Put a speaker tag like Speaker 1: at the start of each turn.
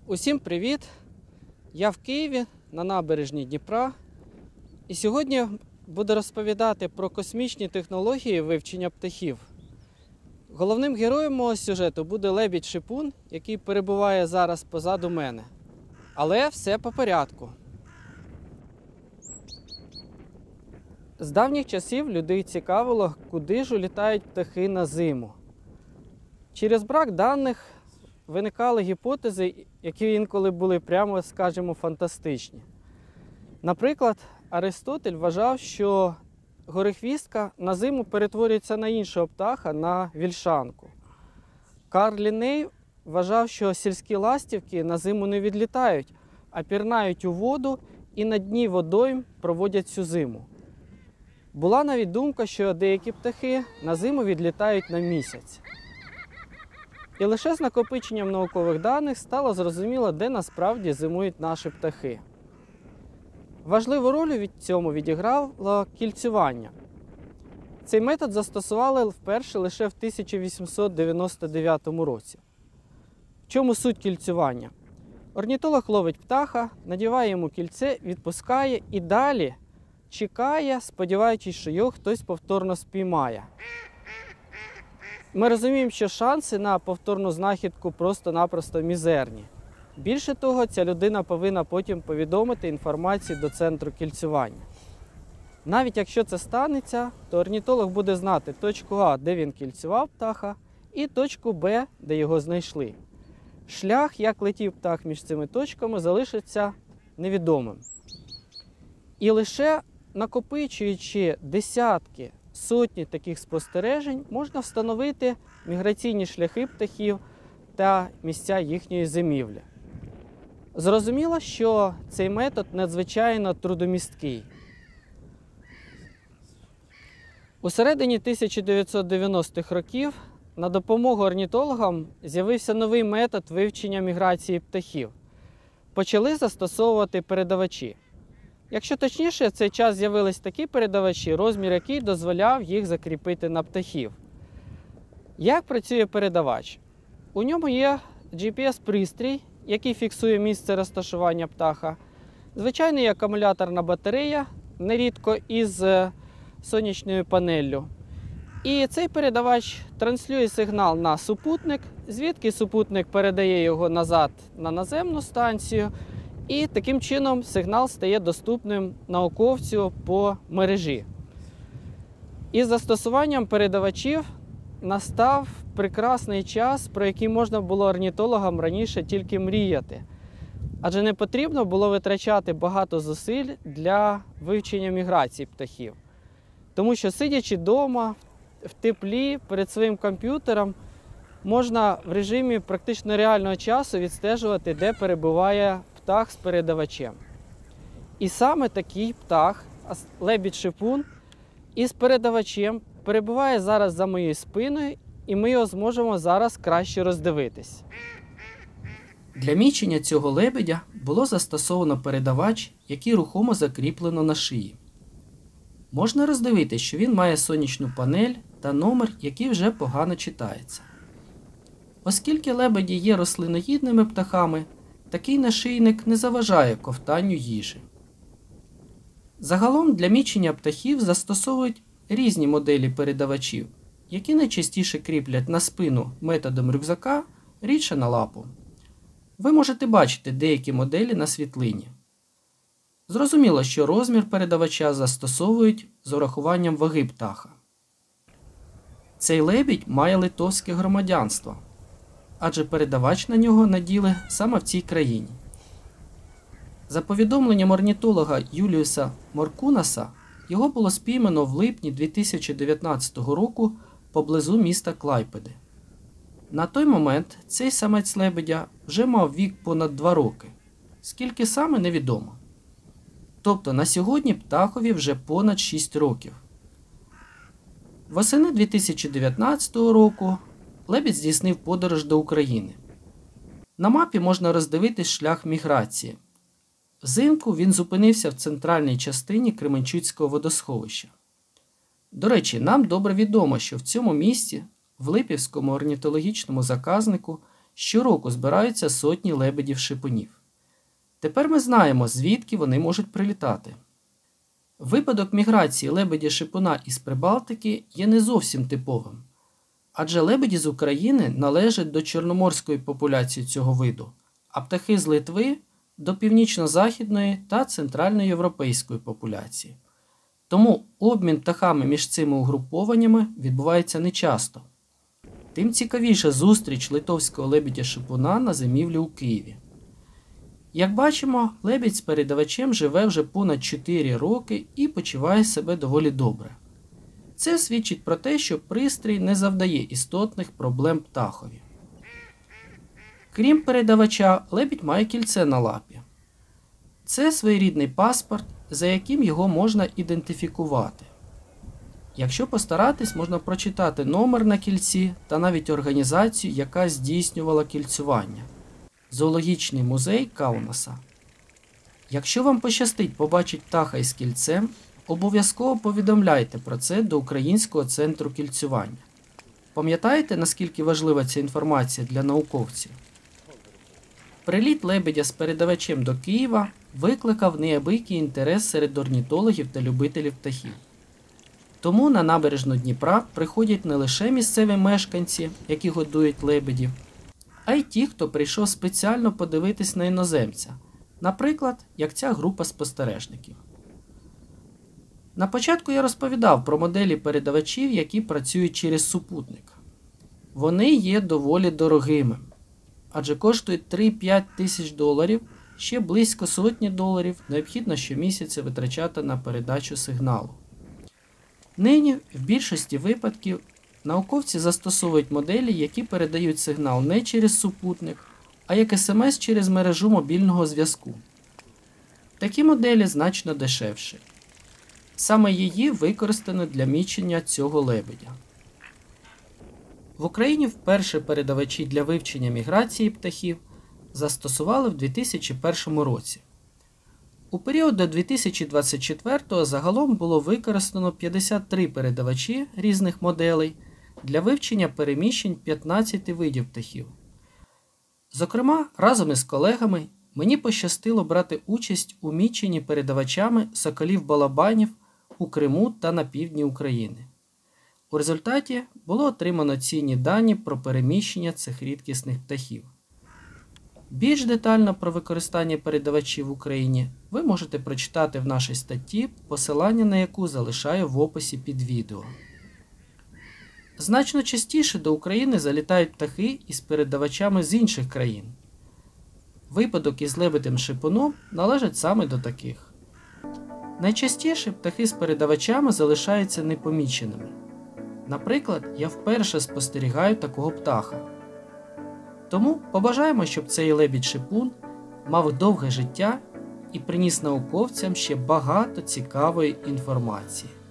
Speaker 1: Усім привіт! Я в Києві на набережній Дніпра. І сьогодні буду розповідати про космічні технології вивчення птахів. Головним героєм мого сюжету буде лебідь-шипун, який перебуває зараз позаду мене. Але все по порядку. З давніх часів людей цікавило, куди ж улітають птахи на зиму. Через брак даних виникали гіпотези, які інколи були, прямо скажімо, фантастичні. Наприклад, Аристотель вважав, що горехвістка на зиму перетворюється на іншого птаха, на вільшанку. Карл Лінней вважав, що сільські ластівки на зиму не відлітають, а пірнають у воду і на дні водойм проводять всю зиму. Була навіть думка, що деякі птахи на зиму відлітають на місяць. І лише з накопиченням наукових даних стало зрозуміло, де насправді зимують наші птахи. Важливу роль у цьому відіграло кільцювання. Цей метод застосували вперше лише в 1899 році. В чому суть кільцювання? Орнітолог ловить птаха, надіває йому кільце, відпускає і далі чекає, сподіваючись, що його хтось повторно спіймає. Ми розуміємо, що шанси на повторну знахідку просто-напросто мізерні. Більше того, ця людина повинна потім повідомити інформацію до центру кільцювання. Навіть якщо це станеться, то орнітолог буде знати точку А, де він кільцював птаха, і точку Б, де його знайшли. Шлях, як летів птах між цими точками, залишиться невідомим. І лише накопичуючи десятки, сотні таких спостережень, можна встановити міграційні шляхи птахів та місця їхньої зимівлі. Зрозуміло, що цей метод надзвичайно трудомісткий. У середині 1990-х років на допомогу орнітологам з'явився новий метод вивчення міграції птахів. Почали застосовувати передавачі. Якщо точніше, в цей час з'явились такі передавачі, розмір який дозволяв їх закріпити на птахів. Як працює передавач? У ньому є GPS-пристрій, який фіксує місце розташування птаха. Звичайний акумуляторна батарея, нерідко із сонячною панеллю. І цей передавач транслює сигнал на супутник, звідки супутник передає його назад на наземну станцію. І таким чином сигнал стає доступним науковцю по мережі. Із застосуванням передавачів настав прекрасний час, про який можна було орнітологам раніше тільки мріяти. Адже не потрібно було витрачати багато зусиль для вивчення міграції птахів. Тому що, сидячи вдома, в теплі, перед своїм комп'ютером, можна в режимі практично реального часу відстежувати, де перебуває птах з передавачем. І саме такий птах, лебідь-шипун, із передавачем перебуває зараз за моєю спиною, і ми його зможемо зараз краще роздивитись. Для мічення цього лебедя було застосовано передавач, який рухомо закріплено на шиї. Можна роздивитись, що він має сонячну панель та номер, який вже погано читається. Оскільки лебеді є рослиноїдними птахами, такий нашийник не заважає ковтанню їжі. Загалом для мічення птахів застосовують різні моделі передавачів, які найчастіше кріплять на спину методом рюкзака, рідше на лапу. Ви можете бачити деякі моделі на світлині. Зрозуміло, що розмір передавача застосовують з урахуванням ваги птаха. Цей лебідь має литовське громадянство, адже передавач на нього наділи саме в цій країні. За повідомленням орнітолога Юліуса Моркунаса, його було спіймано в липні 2019 року поблизу міста Клайпеди. На той момент цей самець лебедя вже мав вік понад 2 роки, скільки саме невідомо. Тобто на сьогодні птахові вже понад 6 років. Восени 2019 року лебідь здійснив подорож до України. На мапі можна роздивитись шлях міграції. Взимку він зупинився в центральній частині Кременчуцького водосховища. До речі, нам добре відомо, що в цьому місці, в Липівському орнітологічному заказнику, Щороку збираються сотні лебедів-шипунів. Тепер ми знаємо, звідки вони можуть прилітати. Випадок міграції лебедя-шипуна із Прибалтики є не зовсім типовим, адже лебеді з України належать до чорноморської популяції цього виду, а птахи з Литви – до північно-західної та центральноєвропейської популяції. Тому обмін птахами між цими угрупованнями відбувається нечасто. Тим цікавіша зустріч литовського лебедя-шипуна на зимівлі у Києві. Як бачимо, лебідь з передавачем живе вже понад 4 роки і почуває себе доволі добре. Це свідчить про те, що пристрій не завдає істотних проблем птахові. Крім передавача, лебідь має кільце на лапі. Це своєрідний паспорт, за яким його можна ідентифікувати. Якщо постаратись, можна прочитати номер на кільці та навіть організацію, яка здійснювала кільцювання – Зоологічний музей Каунаса. Якщо вам пощастить побачити птаха із кільцем, обов'язково повідомляйте про це до Українського центру кільцювання. Пам'ятаєте, наскільки важлива ця інформація для науковців? Приліт лебедя з передавачем до Києва викликав неабиякий інтерес серед орнітологів та любителів птахів. Тому на набережну Дніпра приходять не лише місцеві мешканці, які годують лебедів, а й ті, хто прийшов спеціально подивитись на іноземця, наприклад, як ця група спостережників. На початку я розповідав про моделі передавачів, які працюють через супутник. Вони є доволі дорогими, адже коштують 3-5 тисяч доларів, ще близько сотні доларів необхідно щомісяця витрачати на передачу сигналу. Нині в більшості випадків науковці застосовують моделі, які передають сигнал не через супутник, а як СМС через мережу мобільного зв'язку. Такі моделі значно дешевші. Саме її використано для мічення цього лебедя. В Україні вперше передавачі для вивчення міграції птахів застосували в 2001 році. У період до 2024 загалом було використано 53 передавачі різних моделей для вивчення переміщень 15 видів птахів. Зокрема, разом із колегами мені пощастило брати участь у міченні передавачами соколів-балабанів у Криму та на півдні України. У результаті було отримано цінні дані про переміщення цих рідкісних птахів. Більш детально про використання передавачів в Україні ви можете прочитати в нашій статті, посилання на яку залишаю в описі під відео. Значно частіше до України залітають птахи із передавачами з інших країн. Випадок із лебедем-шипуном належить саме до таких. Найчастіше птахи з передавачами залишаються непоміченими. Наприклад, я вперше спостерігаю такого птаха. Тому побажаємо, щоб цей лебідь-шипун мав довге життя і приніс науковцям ще багато цікавої інформації.